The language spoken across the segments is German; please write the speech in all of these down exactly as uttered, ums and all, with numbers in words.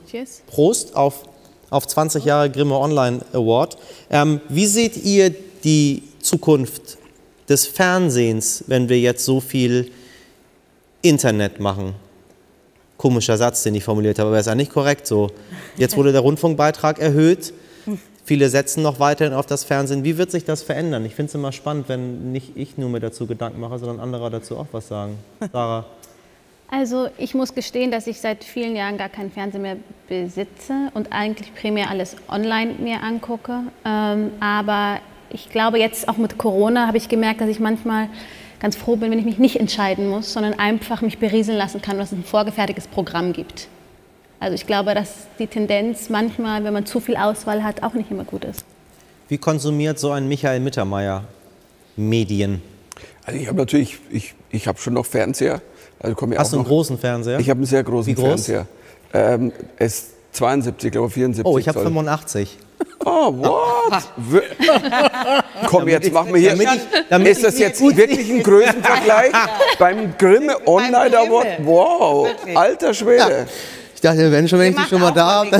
Cheers. Prost auf, auf zwanzig Jahre Grimme Online Award. Ähm, wie seht ihr die Zukunft des Fernsehens, wenn wir jetzt so viel Internet machen? Komischer Satz, den ich formuliert habe, aber ist ja nicht korrekt so. Jetzt wurde der Rundfunkbeitrag erhöht. Viele setzen noch weiterhin auf das Fernsehen. Wie wird sich das verändern? Ich finde es immer spannend, wenn nicht ich nur mir dazu Gedanken mache, sondern andere dazu auch was sagen. Sarah? Also ich muss gestehen, dass ich seit vielen Jahren gar keinen Fernseher mehr besitze und eigentlich primär alles online mir angucke. Ähm, aber ich glaube, jetzt auch mit Corona habe ich gemerkt, dass ich manchmal ganz froh bin, wenn ich mich nicht entscheiden muss, sondern einfach mich berieseln lassen kann, dass es ein vorgefertigtes Programm gibt. Also ich glaube, dass die Tendenz manchmal, wenn man zu viel Auswahl hat, auch nicht immer gut ist. Wie konsumiert so ein Michael Mittermeier Medien? Also ich habe natürlich, ich, ich habe schon noch Fernseher. Also komm ja Hast auch du einen noch, großen Fernseher? Ich habe einen sehr großen Wie groß? Fernseher. Ähm, S zweiundsiebzig, glaube ich, vierundsiebzig. Oh, ich habe Zoll. fünfundachtzig. Oh, what? Komm, jetzt machen wir hier. Damit ich, damit ist das jetzt wirklich ein Größenvergleich? Beim Grimme Online Award? Wow, alter Schwede. Ja. Ich dachte, wenn schon, wenn ich dich schon mal da habe.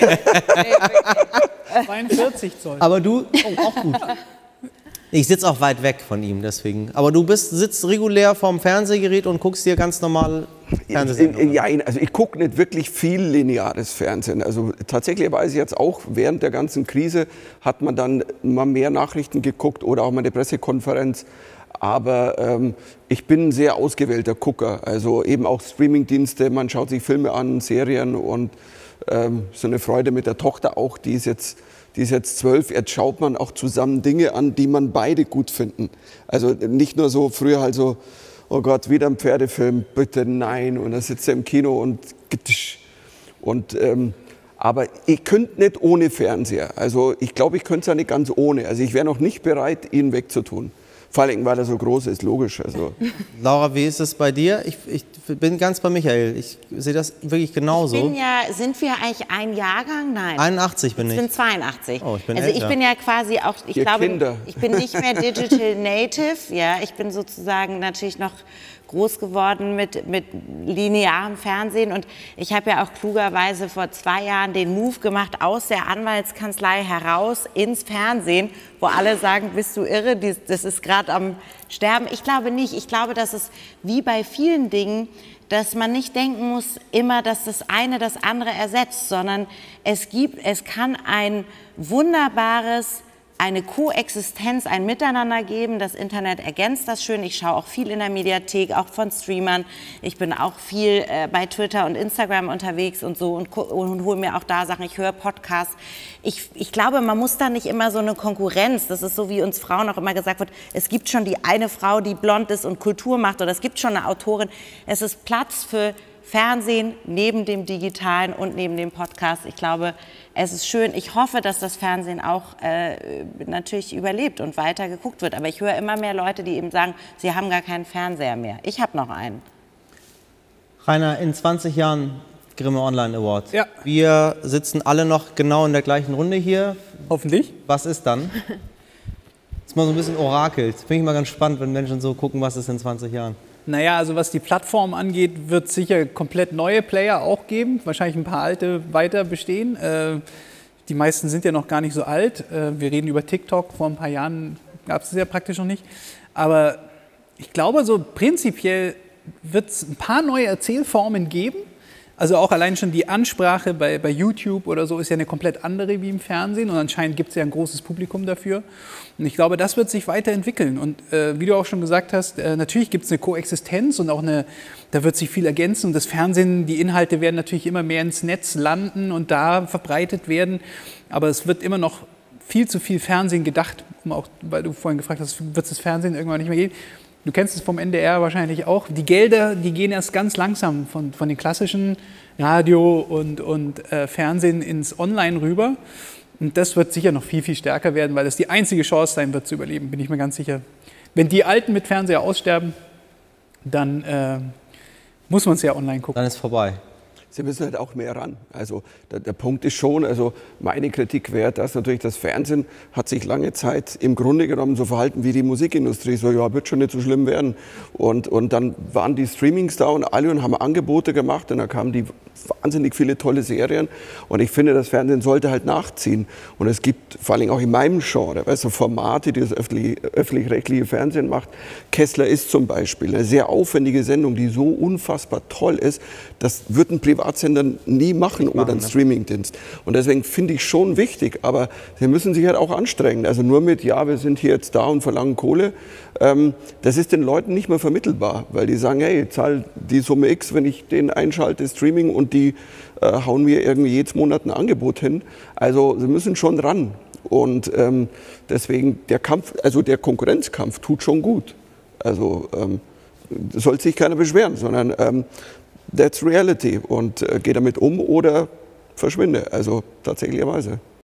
zweiundvierzig Zoll. Aber du, oh, auch gut. Ich sitze auch weit weg von ihm, deswegen. Aber du bist, sitzt regulär vorm Fernsehgerät und guckst dir ganz normal Fernsehsendungen. Ja, also ich gucke nicht wirklich viel lineares Fernsehen. Also tatsächlich weiß ich jetzt auch, während der ganzen Krise hat man dann mal mehr Nachrichten geguckt oder auch mal eine Pressekonferenz. Aber ähm, ich bin ein sehr ausgewählter Gucker. Also eben auch Streamingdienste, man schaut sich Filme an, Serien und ähm, so eine Freude mit der Tochter auch, die ist jetzt... Die ist jetzt zwölf, jetzt schaut man auch zusammen Dinge an, die man beide gut finden. Also nicht nur so früher halt so, oh Gott, wieder ein Pferdefilm, bitte nein. Und dann sitzt er im Kino und und ähm, aber ich könnte nicht ohne Fernseher. Also ich glaube, ich könnte es ja nicht ganz ohne. Also ich wäre noch nicht bereit, ihn wegzutun. Vor allem, weil er so groß ist, logisch. Also. Laura, wie ist es bei dir? Ich, ich bin ganz bei Michael. Ich sehe das wirklich genauso. Ich bin ja, sind wir eigentlich ein Jahrgang? Nein. einundachtzig bin ich. Ich bin zweiundachtzig. Oh, ich bin also älter. ich bin ja quasi auch, ich Ihr glaube, Kinder. ich bin nicht mehr Digital Native. Ja, ich bin sozusagen natürlich noch groß geworden mit, mit linearem Fernsehen. Und ich habe ja auch klugerweise vor zwei Jahren den Move gemacht, aus der Anwaltskanzlei heraus ins Fernsehen, wo alle sagen, bist du irre, das ist gerade am Sterben. Ich glaube nicht. Ich glaube, dass es wie bei vielen Dingen, dass man nicht denken muss, immer, dass das eine das andere ersetzt, sondern es gibt, es kann ein wunderbares, eine Koexistenz, ein Miteinander geben. Das Internet ergänzt das schön. Ich schaue auch viel in der Mediathek, auch von Streamern. Ich bin auch viel äh, bei Twitter und Instagram unterwegs und so und, und hole mir auch da Sachen. Ich höre Podcasts. Ich, ich glaube, man muss da nicht immer so eine Konkurrenz. Das ist so, wie uns Frauen auch immer gesagt wird, es gibt schon die eine Frau, die blond ist und Kultur macht, oder es gibt schon eine Autorin. Es ist Platz für Fernsehen neben dem Digitalen und neben dem Podcast. Ich glaube, es ist schön. Ich hoffe, dass das Fernsehen auch äh, natürlich überlebt und weiter geguckt wird. Aber ich höre immer mehr Leute, die eben sagen, sie haben gar keinen Fernseher mehr. Ich habe noch einen. Rainer, in zwanzig Jahren Grimme Online Award. Ja. Wir sitzen alle noch genau in der gleichen Runde hier. Hoffentlich. Was ist dann? Das ist mal so ein bisschen orakelt. Finde ich mal ganz spannend, wenn Menschen so gucken, was ist in zwanzig Jahren. Naja, also was die Plattform angeht, wird es sicher komplett neue Player auch geben. Wahrscheinlich ein paar alte weiter bestehen. Äh, die meisten sind ja noch gar nicht so alt. Äh, wir reden über TikTok. Vor ein paar Jahren gab es es ja praktisch noch nicht. Aber ich glaube, so prinzipiell wird es ein paar neue Erzählformen geben. Also auch allein schon die Ansprache bei, bei YouTube oder so ist ja eine komplett andere wie im Fernsehen. Und anscheinend gibt es ja ein großes Publikum dafür. Und ich glaube, das wird sich weiterentwickeln. Und äh, wie du auch schon gesagt hast, äh, natürlich gibt es eine Koexistenz und auch eine, da wird sich viel ergänzen. Und das Fernsehen, die Inhalte werden natürlich immer mehr ins Netz landen und da verbreitet werden. Aber es wird immer noch viel zu viel Fernsehen gedacht, um auch, weil du vorhin gefragt hast, wird es das Fernsehen irgendwann nicht mehr geben? Du kennst es vom N D R wahrscheinlich auch. Die Gelder, die gehen erst ganz langsam von, von den klassischen Radio und, und äh, Fernsehen ins Online rüber. Und das wird sicher noch viel, viel stärker werden, weil es die einzige Chance sein wird zu überleben, bin ich mir ganz sicher. Wenn die Alten mit Fernseher aussterben, dann äh, muss man es ja online gucken. Dann ist vorbei. Sie müssen halt auch mehr ran. Also der, der Punkt ist schon, also meine Kritik wäre, dass natürlich das Fernsehen hat sich lange Zeit im Grunde genommen so verhalten wie die Musikindustrie. So, ja, wird schon nicht so schlimm werden. Und, und dann waren die Streamings da und alle und haben Angebote gemacht und da kamen die wahnsinnig viele tolle Serien. Und ich finde, das Fernsehen sollte halt nachziehen. Und es gibt vor allem auch in meinem Genre, weißt du, Formate, die das öffentlich, öffentlich-rechtliche Fernsehen macht. Kessler ist zum Beispiel eine sehr aufwendige Sendung, die so unfassbar toll ist. Das wird ein Privatsender nie machen oder ein ne? Streamingdienst. Und deswegen finde ich schon wichtig, aber sie müssen sich halt auch anstrengen. Also nur mit, ja, wir sind hier jetzt da und verlangen Kohle, ähm, das ist den Leuten nicht mehr vermittelbar, weil die sagen, hey, zahl die Summe X, wenn ich den einschalte, Streaming, und die äh, hauen mir irgendwie jedes Monat ein Angebot hin. Also sie müssen schon ran. Und ähm, deswegen der Kampf, also der Konkurrenzkampf tut schon gut. Also ähm, soll sich keiner beschweren, sondern ähm, that's reality und äh, geh damit um oder verschwinde, also tatsächlicherweise.